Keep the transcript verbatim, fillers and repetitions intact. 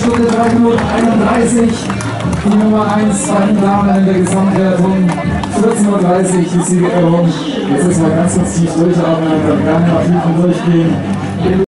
Stunde drei Minuten einunddreißig. Die Nummer eins bei den Damen in der Gesamtwertung. vierzehn Uhr dreißig die Siegerehrung. Jetzt ist mal ganz kurz tief durchatmen, dann gerne nach hinten durchgehen.